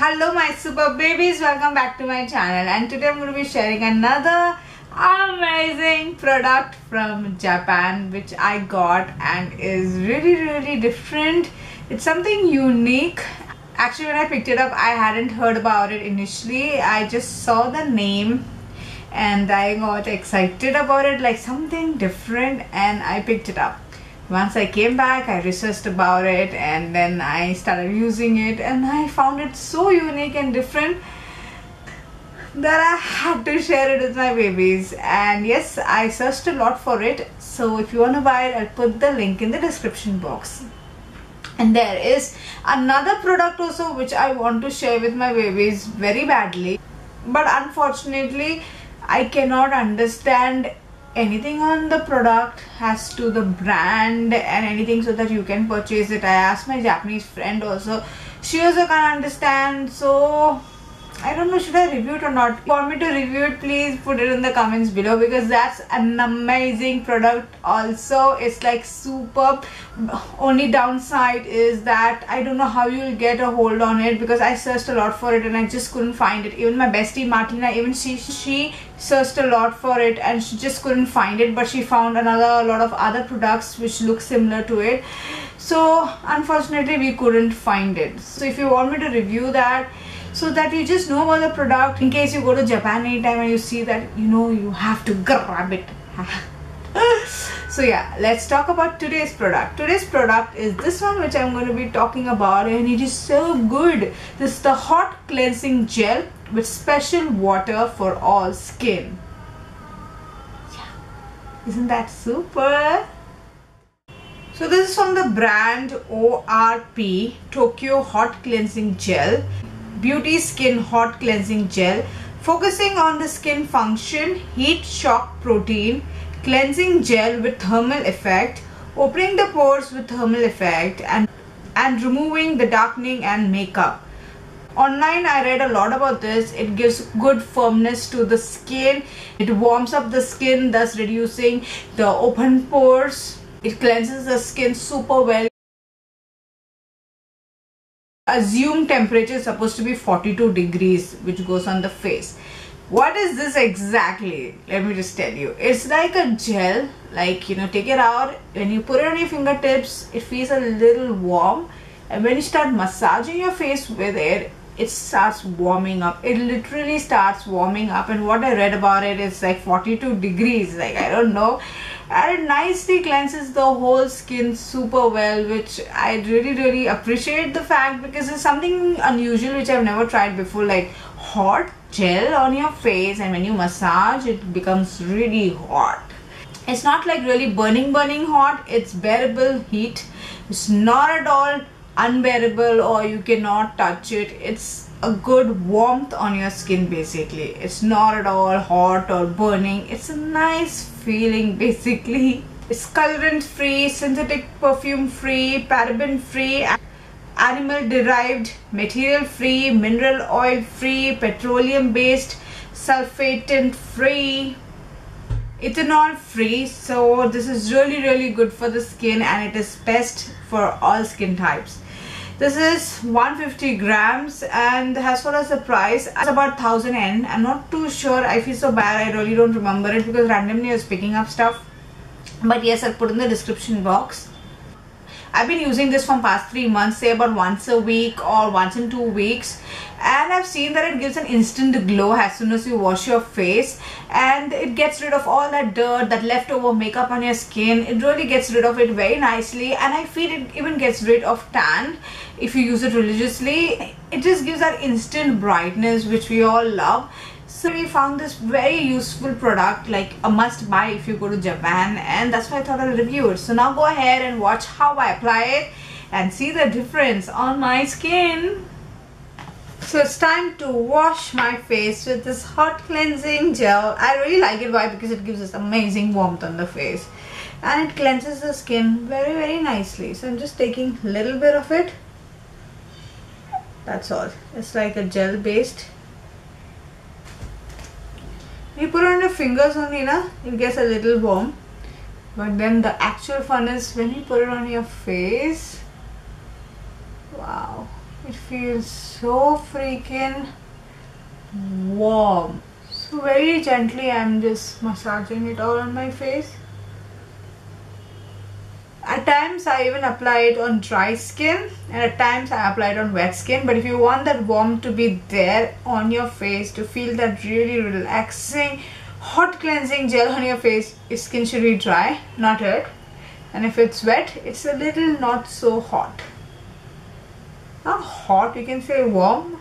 Hello my super babies, welcome back to my channel, and today I'm going to be sharing another amazing product from Japan which I got and is really different. It's something unique. Actually, when I picked it up, I hadn't heard about it initially. I just saw the name and I got excited about it, like something different, and I picked it up. Once I came back, I researched about it and then I started using it, and I found it so unique and different that I had to share it with my babies. And yes, I searched a lot for it, so if you want to buy it, I'll put the link in the description box. And there is another product also which I want to share with my babies very badly, but unfortunately I cannot understand anything on the product as to the brand and anything so that you can purchase it. I asked my Japanese friend also, she also can't understand, so I don't know, should I review it or not? If you want me to review it, please put it in the comments below, because that's an amazing product also. It's like superb. Only downside is that I don't know how you'll get a hold on it, because I searched a lot for it and I just couldn't find it. Even my bestie Martina, even she searched a lot for it and she just couldn't find it, but she found a lot of other products which look similar to it. So unfortunately we couldn't find it. So if you want me to review that, so that you just know about the product, in case you go to Japan anytime and you see that, you know, you have to grab it. So yeah, let's talk about today's product. Today's product is this one which I'm going to be talking about, and it is so good. This is the hot cleansing gel with special water for all skin. Yeah, isn't that super? So this is from the brand ORP, Tokyo Hot Cleansing Gel. Beauty Skin Hot Cleansing Gel, focusing on the skin function, heat shock protein, cleansing gel with thermal effect, opening the pores with thermal effect, and removing the darkening and makeup. Online I read a lot about this. It gives good firmness to the skin, it warms up the skin, thus reducing the open pores. It cleanses the skin super well. Assumed temperature is supposed to be 42 degrees, which goes on the face. What is this exactly? Let me just tell you. It's like a gel, like, you know, take it out, when you put it on your fingertips, it feels a little warm, and when you start massaging your face with it, it starts warming up. It literally starts warming up, and what I read about it is like 42 degrees, like, I don't know. And it nicely cleanses the whole skin super well, which I really appreciate the fact, because it's something unusual which I've never tried before, like hot gel on your face, and when you massage it becomes really hot. It's not like really burning hot, it's bearable heat. It's not at all unbearable or you cannot touch it. It's a good warmth on your skin basically. It's not at all hot or burning. It's a nice feeling basically. It's colorant free, synthetic perfume free, paraben free, animal derived, material free, mineral oil free, petroleum based, sulfatant free, ethanol free. So this is really good for the skin, and it is best for all skin types. This is 150 grams, and as far as the price, it's about 1000 yen. I'm not too sure. I feel so bad, I really don't remember it, because randomly I was picking up stuff. But yes, I'll put in the description box. I've been using this for past 3 months, say about once a week or once in 2 weeks, and I've seen that it gives an instant glow as soon as you wash your face, and it gets rid of all that dirt, that leftover makeup on your skin. It really gets rid of it very nicely, and I feel it even gets rid of tan if you use it religiously. It just gives that instant brightness which we all love. So we found this very useful product, like a must buy if you go to Japan, and that's why I thought I'll review it. So now go ahead and watch how I apply it and see the difference on my skin. So it's time to wash my face with this hot cleansing gel. I really like it. Why? Because it gives this amazing warmth on the face, and it cleanses the skin very nicely. So I'm just taking a little bit of it. That's all. It's like a gel based. You put it on your fingers only, na, it gets a little warm, but then the actual fun is when you put it on your face. Wow, it feels so freaking warm. So very gently I'm just massaging it all on my face. At times I even apply it on dry skin, and at times I apply it on wet skin. But if you want that warmth to be there on your face, to feel that really relaxing hot cleansing gel on your face, your skin should be dry, not wet. And if it's wet, it's a little not so hot. Not hot, you can say warm.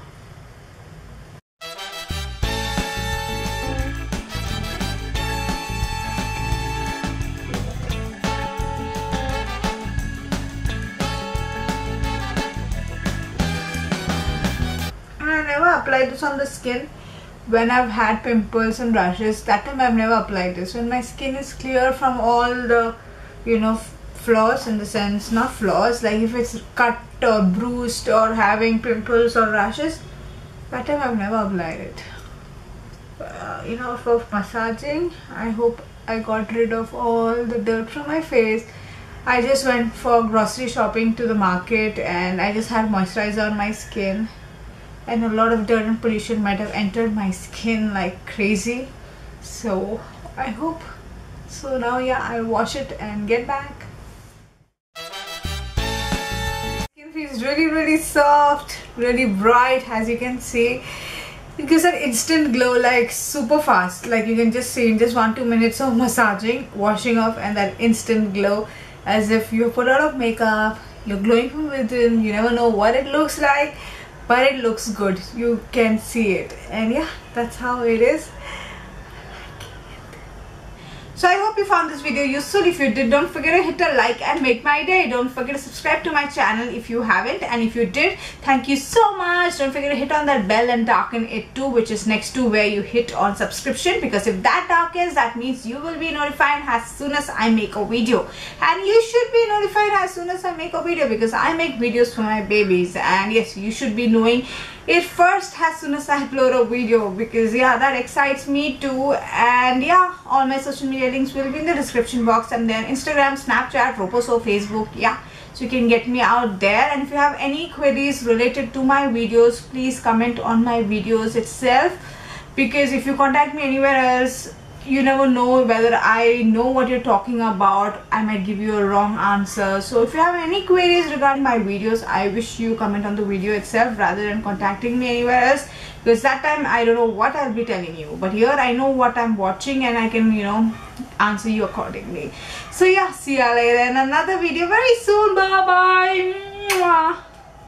I never applied this on the skin when I've had pimples and rashes. That time I've never applied this. When my skin is clear from all the, flaws, in the sense, not flaws, like if it's cut or bruised or having pimples or rashes, that time I've never applied it. For massaging, I hope I got rid of all the dirt from my face. I just went for grocery shopping to the market and I just had moisturizer on my skin, and a lot of dirt and pollution might have entered my skin like crazy. So I hope so. Now I'll wash it and get back. Skin feels really soft, really bright, as you can see. It gives an instant glow, like super fast. Like you can just see in just 1-2 minutes of massaging, washing off, and that instant glow, as if you put a lot of makeup, you're glowing from within. You never know what it looks like, but it looks good. You can see it, and that's how it is. So I hope you found this video useful. If you did, don't forget to hit a like and make my day. Don't forget to subscribe to my channel if you haven't, and if you did, thank you so much. Don't forget to hit on that bell and darken it too, which is next to where you hit on subscription, because if that darkens, that means you will be notified as soon as I make a video. And you should be notified as soon as I make a video, because I make videos for my babies, and yes, you should be knowing it first as soon as I upload a video, because that excites me too. And all my social media links will be in the description box, and then Instagram, Snapchat, Roposo, Facebook, so you can get me out there. And if you have any queries related to my videos, please comment on my videos itself, because if you contact me anywhere else, you never know whether I know what you're talking about. I might give you a wrong answer. So if you have any queries regarding my videos, I wish you comment on the video itself rather than contacting me anywhere else, because that time I don't know what I'll be telling you, but here I know what I'm watching and I can answer you accordingly. So see you later in another video very soon. Bye bye.